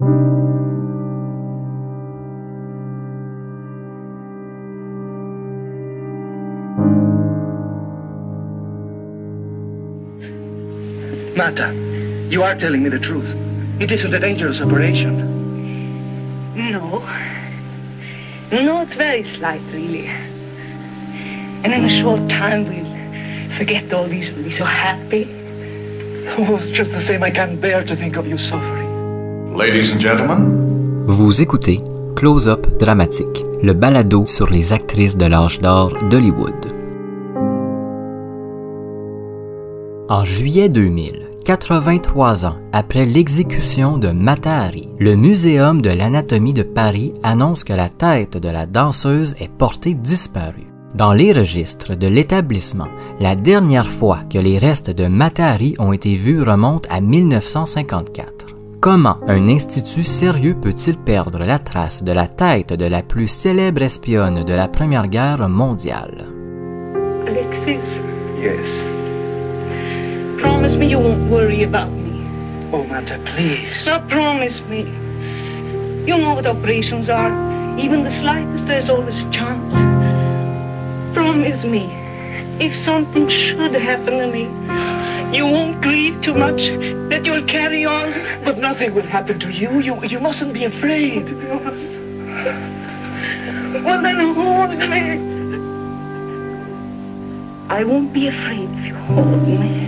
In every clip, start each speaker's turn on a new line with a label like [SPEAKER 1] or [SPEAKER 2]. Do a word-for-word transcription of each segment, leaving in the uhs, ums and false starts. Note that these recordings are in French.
[SPEAKER 1] Mata, you are telling me the truth. It isn't a dangerous operation.
[SPEAKER 2] No. No, it's very slight, really. And in a short time, we'll forget all these and be so happy.
[SPEAKER 1] Oh, it's just the same. I can't bear to think of you suffering.
[SPEAKER 3] Ladies and gentlemen.
[SPEAKER 4] Vous écoutez Close-Up Dramatique, le balado sur les actrices de l'âge d'or d'Hollywood. En juillet deux mille, quatre-vingt-trois ans après l'exécution de Mata Hari, le Muséum de l'anatomie de Paris annonce que la tête de la danseuse est portée disparue. Dans les registres de l'établissement, la dernière fois que les restes de Mata Hari ont été vus remonte à mille neuf cent cinquante-quatre. Comment un institut sérieux peut-il perdre la trace de la tête de la plus célèbre espionne de la Première Guerre mondiale?
[SPEAKER 2] Alexis?
[SPEAKER 1] Yes.
[SPEAKER 2] Promise me you won't worry about me.
[SPEAKER 1] Oh, Mata, please.
[SPEAKER 2] Now promise me. You know what operations are. Even the slightest, there's always a chance. Promise me, if something should happen to me, you won't grieve too much, that you'll carry on.
[SPEAKER 1] But nothing will happen to you. You, you mustn't be afraid.
[SPEAKER 2] Well, then hold me. I won't be afraid if you hold me.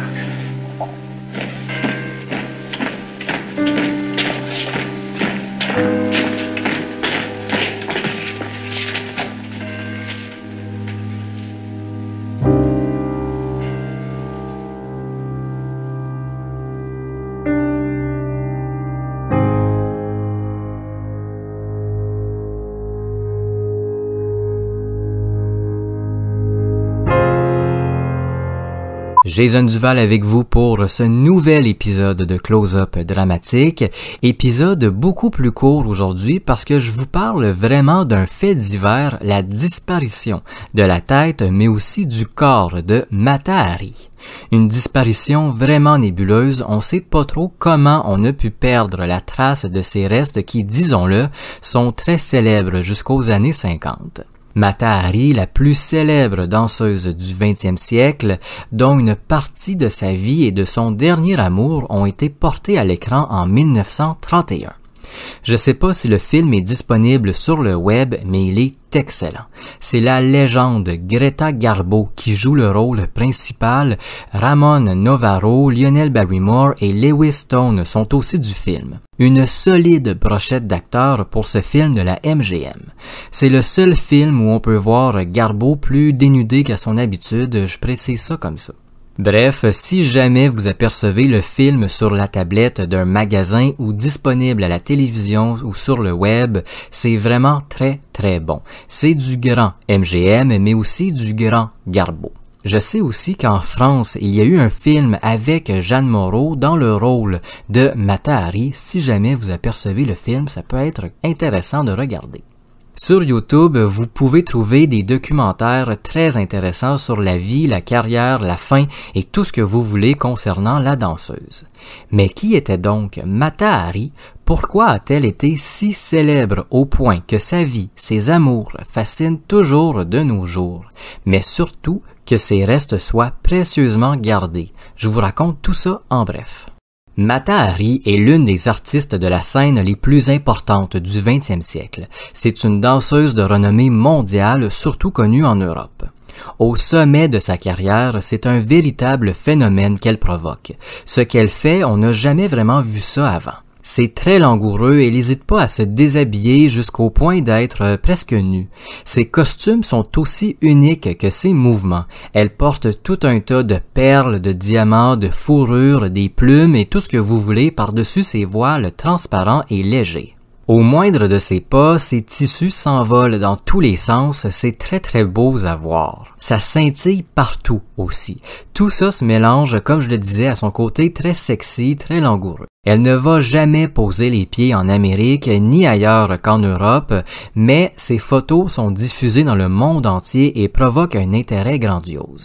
[SPEAKER 4] Jason Duval avec vous pour ce nouvel épisode de Close-Up Dramatique, épisode beaucoup plus court aujourd'hui parce que je vous parle vraiment d'un fait divers, la disparition de la tête mais aussi du corps de Mata Hari. Une disparition vraiment nébuleuse, on sait pas trop comment on a pu perdre la trace de ces restes qui, disons-le, sont très célèbres jusqu'aux années cinquante. Mata Hari, la plus célèbre danseuse du vingtième siècle, dont une partie de sa vie et de son dernier amour ont été portés à l'écran en mille neuf cent trente et un. Je sais pas si le film est disponible sur le web, mais il est excellent. C'est la légende Greta Garbo qui joue le rôle principal. Ramon Novarro, Lionel Barrymore et Lewis Stone sont aussi du film. Une solide brochette d'acteurs pour ce film de la M G M. C'est le seul film où on peut voir Garbo plus dénudé qu'à son habitude, je précise ça comme ça. Bref, si jamais vous apercevez le film sur la tablette d'un magasin ou disponible à la télévision ou sur le web, c'est vraiment très très bon. C'est du grand M G M mais aussi du grand Garbo. Je sais aussi qu'en France, il y a eu un film avec Jeanne Moreau dans le rôle de Mata Hari. Si jamais vous apercevez le film, ça peut être intéressant de regarder. Sur YouTube, vous pouvez trouver des documentaires très intéressants sur la vie, la carrière, la fin et tout ce que vous voulez concernant la danseuse. Mais qui était donc Mata Hari? Pourquoi a-t-elle été si célèbre au point que sa vie, ses amours fascinent toujours de nos jours? Mais surtout, que ses restes soient précieusement gardés. Je vous raconte tout ça en bref. Mata Hari est l'une des artistes de la scène les plus importantes du vingtième siècle. C'est une danseuse de renommée mondiale, surtout connue en Europe. Au sommet de sa carrière, c'est un véritable phénomène qu'elle provoque. Ce qu'elle fait, on n'a jamais vraiment vu ça avant. C'est très langoureux et elle n'hésite pas à se déshabiller jusqu'au point d'être presque nue. Ses costumes sont aussi uniques que ses mouvements. Elle porte tout un tas de perles, de diamants, de fourrures, des plumes et tout ce que vous voulez par-dessus ses voiles transparents et légers. Au moindre de ses pas, ses tissus s'envolent dans tous les sens, c'est très très beau à voir. Ça scintille partout aussi. Tout ça se mélange, comme je le disais, à son côté très sexy, très langoureux. Elle ne va jamais poser les pieds en Amérique ni ailleurs qu'en Europe, mais ses photos sont diffusées dans le monde entier et provoquent un intérêt grandiose.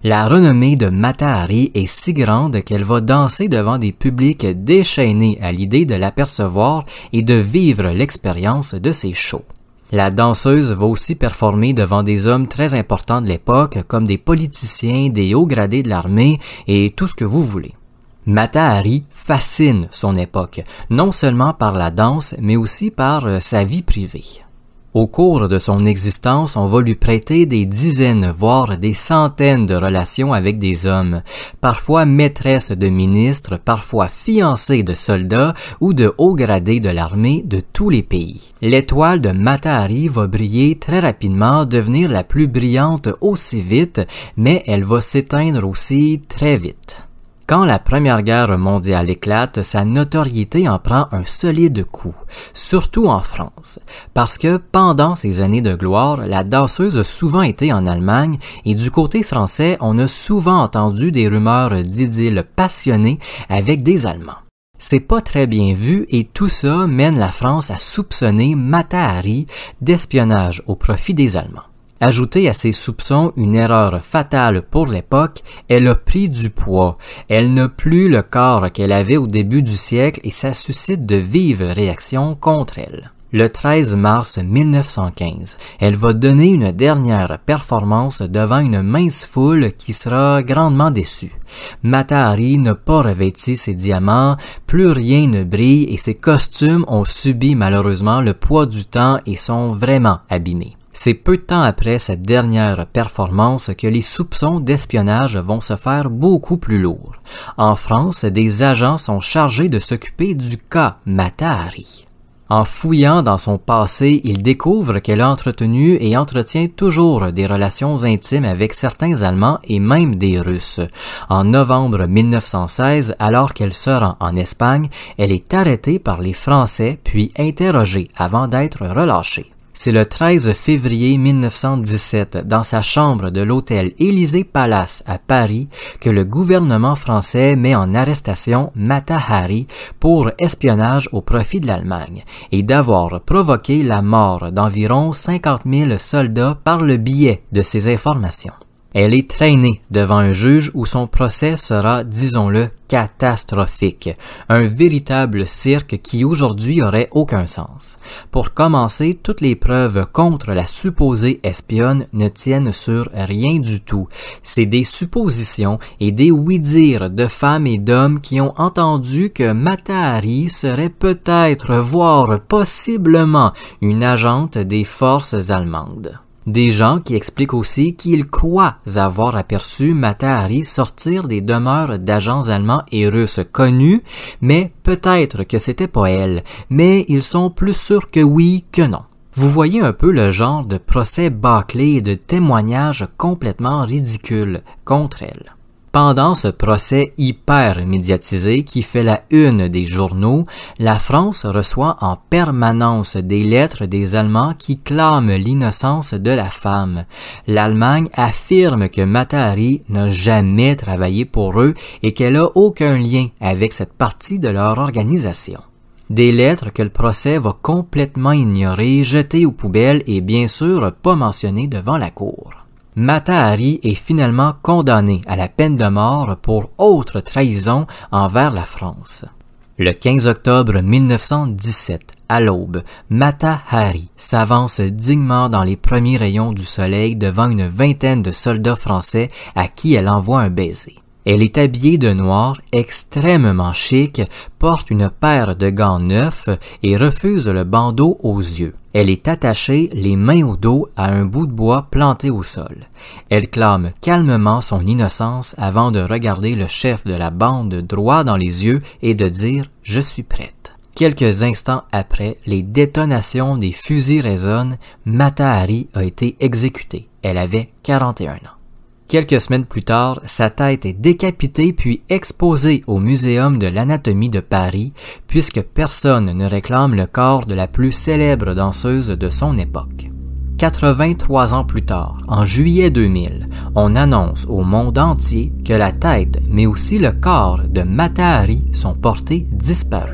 [SPEAKER 4] La renommée de Mata Hari est si grande qu'elle va danser devant des publics déchaînés à l'idée de l'apercevoir et de vivre l'expérience de ses shows. La danseuse va aussi performer devant des hommes très importants de l'époque, comme des politiciens, des hauts gradés de l'armée et tout ce que vous voulez. Mata Hari fascine son époque, non seulement par la danse, mais aussi par sa vie privée. Au cours de son existence, on va lui prêter des dizaines, voire des centaines de relations avec des hommes, parfois maîtresses de ministres, parfois fiancées de soldats ou de hauts gradés de l'armée de tous les pays. L'étoile de Mata Hari va briller très rapidement, devenir la plus brillante aussi vite, mais elle va s'éteindre aussi très vite. Quand la Première Guerre mondiale éclate, sa notoriété en prend un solide coup, surtout en France, parce que pendant ces années de gloire, la danseuse a souvent été en Allemagne et du côté français, on a souvent entendu des rumeurs d'idylle passionnées avec des Allemands. C'est pas très bien vu et tout ça mène la France à soupçonner Mata Hari d'espionnage au profit des Allemands. Ajoutez à ces soupçons une erreur fatale pour l'époque, elle a pris du poids. Elle n'a plus le corps qu'elle avait au début du siècle et ça suscite de vives réactions contre elle. Le treize mars mille neuf cent quinze, elle va donner une dernière performance devant une mince foule qui sera grandement déçue. Mata Hari n'a pas revêti ses diamants, plus rien ne brille et ses costumes ont subi malheureusement le poids du temps et sont vraiment abîmés. C'est peu de temps après cette dernière performance que les soupçons d'espionnage vont se faire beaucoup plus lourds. En France, des agents sont chargés de s'occuper du cas Mata Hari. En fouillant dans son passé, ils découvrent qu'elle a entretenu et entretient toujours des relations intimes avec certains Allemands et même des Russes. En novembre mille neuf cent seize, alors qu'elle se rend en Espagne, elle est arrêtée par les Français puis interrogée avant d'être relâchée. C'est le treize février mille neuf cent dix-sept, dans sa chambre de l'hôtel Élysée Palace à Paris, que le gouvernement français met en arrestation Mata Hari pour espionnage au profit de l'Allemagne et d'avoir provoqué la mort d'environ cinquante mille soldats par le biais de ces informations. Elle est traînée devant un juge où son procès sera, disons-le, catastrophique. Un véritable cirque qui aujourd'hui aurait aucun sens. Pour commencer, toutes les preuves contre la supposée espionne ne tiennent sur rien du tout. C'est des suppositions et des oui-dire de femmes et d'hommes qui ont entendu que Mata Hari serait peut-être, voire possiblement, une agente des forces allemandes. Des gens qui expliquent aussi qu'ils croient avoir aperçu Mata Hari sortir des demeures d'agents allemands et russes connus, mais peut-être que c'était pas elle, mais ils sont plus sûrs que oui que non. Vous voyez un peu le genre de procès bâclé et de témoignages complètement ridicules contre elle. Pendant ce procès hyper médiatisé qui fait la une des journaux, la France reçoit en permanence des lettres des Allemands qui clament l'innocence de la femme. L'Allemagne affirme que Mata Hari n'a jamais travaillé pour eux et qu'elle a aucun lien avec cette partie de leur organisation. Des lettres que le procès va complètement ignorer, jeter aux poubelles et bien sûr pas mentionner devant la cour. Mata Hari est finalement condamné à la peine de mort pour autre trahison envers la France. Le quinze octobre mille neuf cent dix-sept, à l'aube, Mata Hari s'avance dignement dans les premiers rayons du soleil devant une vingtaine de soldats français à qui elle envoie un baiser. Elle est habillée de noir, extrêmement chic, porte une paire de gants neufs et refuse le bandeau aux yeux. Elle est attachée, les mains au dos, à un bout de bois planté au sol. Elle clame calmement son innocence avant de regarder le chef de la bande droit dans les yeux et de dire « Je suis prête ». Quelques instants après, les détonations des fusils résonnent, Mata Hari a été exécutée. Elle avait quarante et un ans. Quelques semaines plus tard, sa tête est décapitée puis exposée au Muséum de l'Anatomie de Paris, puisque personne ne réclame le corps de la plus célèbre danseuse de son époque. quatre-vingt-trois ans plus tard, en juillet deux mille, on annonce au monde entier que la tête, mais aussi le corps de Mata Hari sont portés disparus.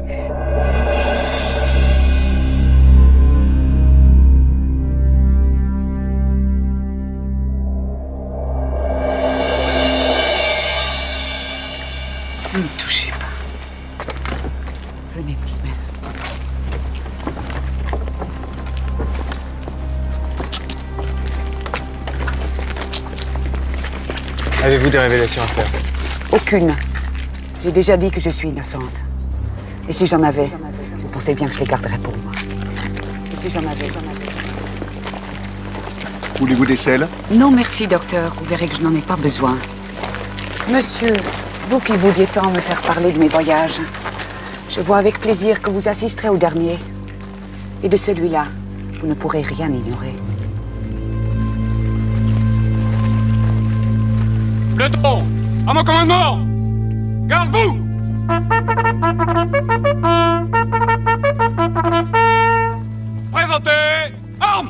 [SPEAKER 5] Avez-vous des révélations à faire?
[SPEAKER 6] Aucune. J'ai déjà dit que je suis innocente. Et si j'en avais, vous pensez bien que je les garderais pour moi. Et si j'en avais, j'en avais.
[SPEAKER 3] Voulez-vous des selles?
[SPEAKER 6] Non, merci, docteur. Vous verrez que je n'en ai pas besoin. Monsieur, vous qui vouliez tant me faire parler de mes voyages, je vois avec plaisir que vous assisterez au dernier. Et de celui-là, vous ne pourrez rien ignorer.
[SPEAKER 5] Peloton! À mon commandement! Garde-vous! Présentez! Armes!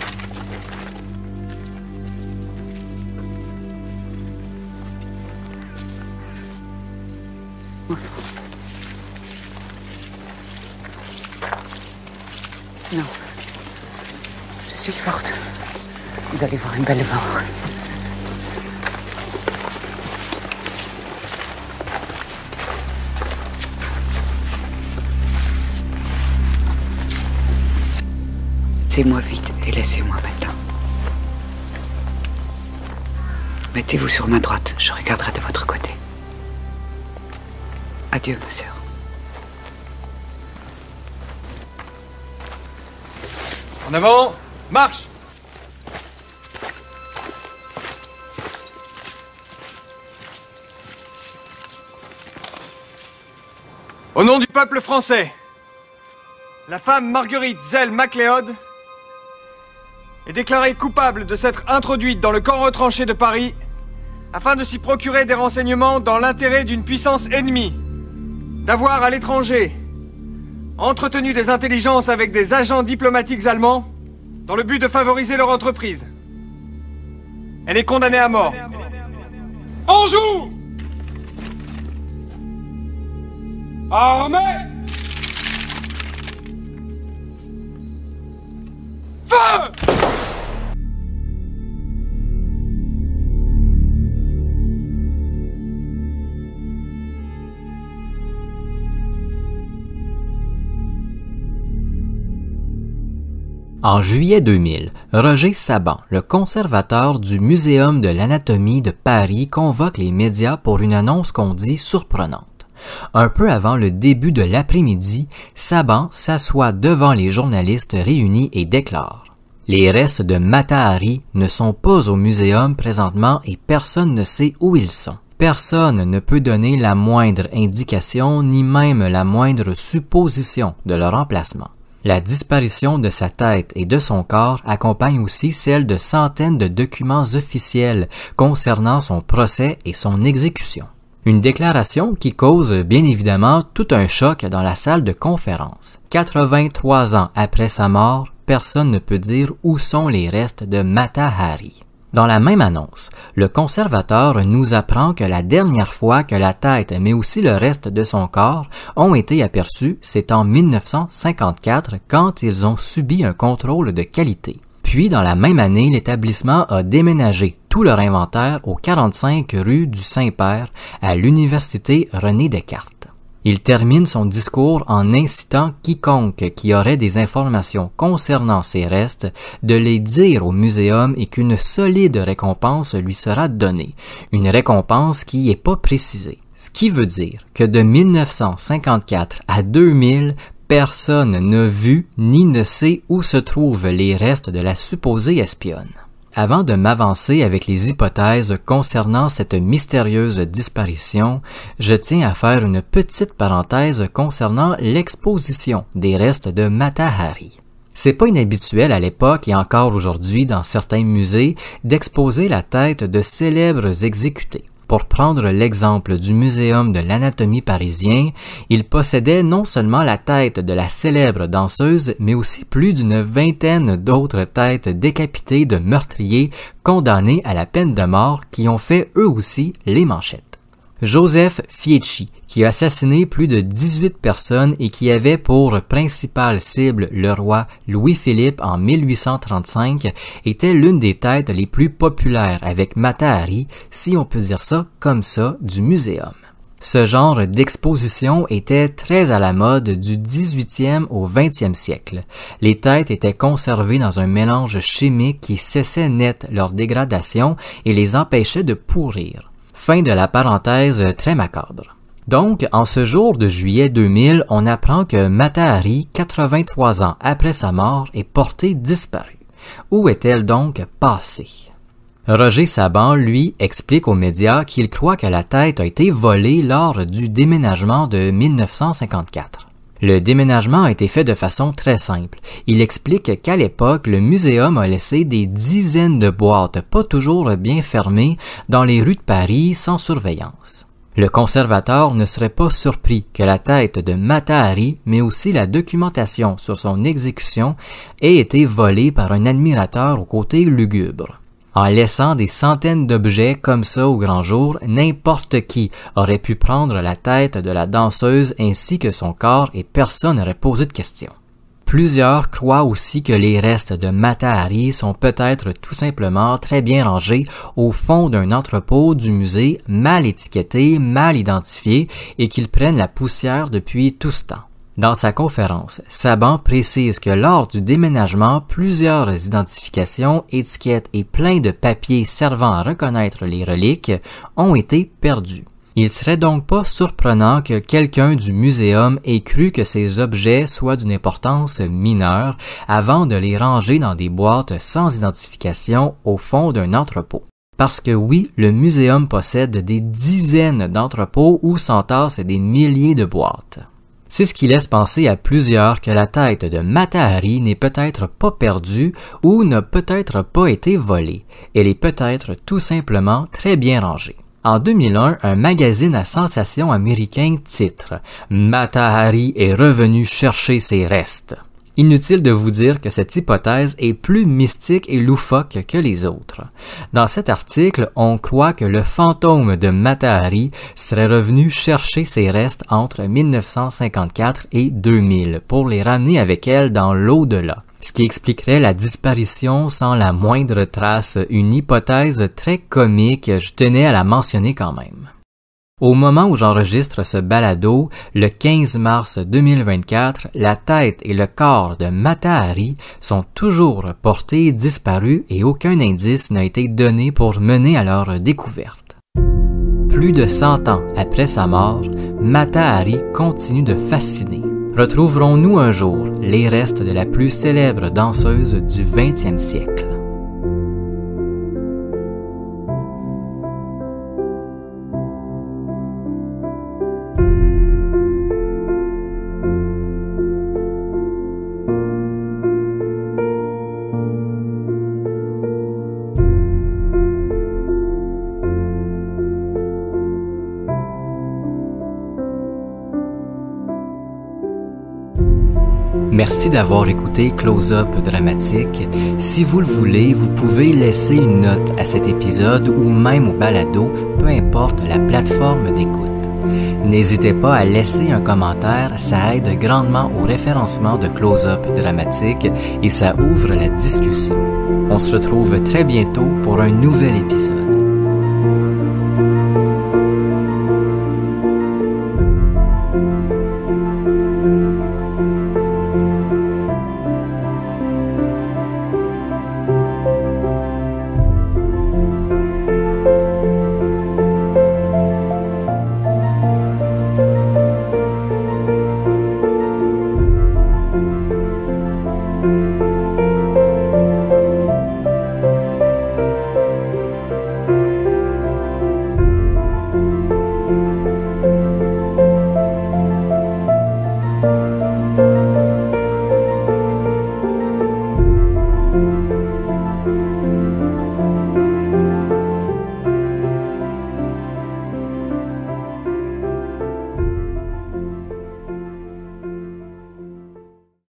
[SPEAKER 6] Non. Je suis forte. Vous allez voir une belle mort. C'est-moi vite et laissez-moi maintenant. Mettez-vous sur ma droite, je regarderai de votre côté. Adieu, ma sœur.
[SPEAKER 5] En avant! Marche! Au nom du peuple français, la femme Marguerite Zell MacLeod est déclarée coupable de s'être introduite dans le camp retranché de Paris afin de s'y procurer des renseignements dans l'intérêt d'une puissance ennemie, d'avoir à l'étranger entretenu des intelligences avec des agents diplomatiques allemands dans le but de favoriser leur entreprise. Elle est condamnée à mort. En joue! Armée! Feu!
[SPEAKER 4] En juillet deux mille, Roger Saban, le conservateur du Muséum de l'anatomie de Paris, convoque les médias pour une annonce qu'on dit surprenante. Un peu avant le début de l'après-midi, Saban s'assoit devant les journalistes réunis et déclare « Les restes de Mata Hari ne sont pas au muséum présentement et personne ne sait où ils sont. Personne ne peut donner la moindre indication ni même la moindre supposition de leur emplacement. » La disparition de sa tête et de son corps accompagne aussi celle de centaines de documents officiels concernant son procès et son exécution. Une déclaration qui cause bien évidemment tout un choc dans la salle de conférence. quatre-vingt-trois ans après sa mort, personne ne peut dire où sont les restes de Mata Hari. Dans la même annonce, le conservateur nous apprend que la dernière fois que la tête mais aussi le reste de son corps ont été aperçus, c'est en mille neuf cent cinquante-quatre quand ils ont subi un contrôle de qualité. Puis dans la même année, l'établissement a déménagé tout leur inventaire au quarante-cinq rue du Saint-Père à l'université René Descartes. Il termine son discours en incitant quiconque qui aurait des informations concernant ces restes de les dire au muséum et qu'une solide récompense lui sera donnée, une récompense qui n'est pas précisée. Ce qui veut dire que de mille neuf cent cinquante-quatre à deux mille, personne n'a vu ni ne sait où se trouvent les restes de la supposée espionne. Avant de m'avancer avec les hypothèses concernant cette mystérieuse disparition, je tiens à faire une petite parenthèse concernant l'exposition des restes de Mata Hari. C'est pas inhabituel à l'époque et encore aujourd'hui dans certains musées d'exposer la tête de célèbres exécutés. Pour prendre l'exemple du Muséum de l'anatomie parisien, il possédait non seulement la tête de la célèbre danseuse, mais aussi plus d'une vingtaine d'autres têtes décapitées de meurtriers condamnés à la peine de mort qui ont fait eux aussi les manchettes. Joseph Fieschi, qui a assassiné plus de dix-huit personnes et qui avait pour principale cible le roi Louis-Philippe en mille huit cent trente-cinq, était l'une des têtes les plus populaires avec Mata Hari, si on peut dire ça comme ça, du muséum. Ce genre d'exposition était très à la mode du dix-huitième au vingtième siècle. Les têtes étaient conservées dans un mélange chimique qui cessait net leur dégradation et les empêchait de pourrir. Fin de la parenthèse très macabre. Donc, en ce jour de juillet deux mille, on apprend que Mata Hari, quatre-vingt-trois ans après sa mort, est portée disparue. Où est-elle donc passée? Roger Saban, lui, explique aux médias qu'il croit que la tête a été volée lors du déménagement de mille neuf cent cinquante-quatre. Le déménagement a été fait de façon très simple. Il explique qu'à l'époque, le muséum a laissé des dizaines de boîtes pas toujours bien fermées dans les rues de Paris sans surveillance. Le conservateur ne serait pas surpris que la tête de Mata Hari, mais aussi la documentation sur son exécution, ait été volée par un admirateur au côté lugubre. En laissant des centaines d'objets comme ça au grand jour, n'importe qui aurait pu prendre la tête de la danseuse ainsi que son corps et personne n'aurait posé de questions. Plusieurs croient aussi que les restes de Mata Hari sont peut-être tout simplement très bien rangés au fond d'un entrepôt du musée, mal étiqueté, mal identifié et qu'ils prennent la poussière depuis tout ce temps. Dans sa conférence, Saban précise que lors du déménagement, plusieurs identifications, étiquettes et plein de papiers servant à reconnaître les reliques ont été perdus. Il serait donc pas surprenant que quelqu'un du muséum ait cru que ces objets soient d'une importance mineure avant de les ranger dans des boîtes sans identification au fond d'un entrepôt. Parce que oui, le muséum possède des dizaines d'entrepôts où s'entassent des milliers de boîtes. C'est ce qui laisse penser à plusieurs que la tête de Mata Hari n'est peut-être pas perdue ou n'a peut-être pas été volée. Elle est peut-être tout simplement très bien rangée. En deux mille un, un magazine à sensation américain titre « Mata Hari est revenu chercher ses restes ». Inutile de vous dire que cette hypothèse est plus mystique et loufoque que les autres. Dans cet article, on croit que le fantôme de Mata Hari serait revenu chercher ses restes entre mille neuf cent cinquante-quatre et deux mille pour les ramener avec elle dans l'au-delà. Ce qui expliquerait la disparition sans la moindre trace, une hypothèse très comique, je tenais à la mentionner quand même. Au moment où j'enregistre ce balado, le quinze mars deux mille vingt-quatre, la tête et le corps de Mata Hari sont toujours portés disparus et aucun indice n'a été donné pour mener à leur découverte. Plus de cent ans après sa mort, Mata Hari continue de fasciner. Retrouverons-nous un jour les restes de la plus célèbre danseuse du vingtième siècle? Merci d'avoir écouté Close-Up Dramatique. Si vous le voulez, vous pouvez laisser une note à cet épisode ou même au balado, peu importe la plateforme d'écoute. N'hésitez pas à laisser un commentaire, ça aide grandement au référencement de Close-Up Dramatique et ça ouvre la discussion. On se retrouve très bientôt pour un nouvel épisode.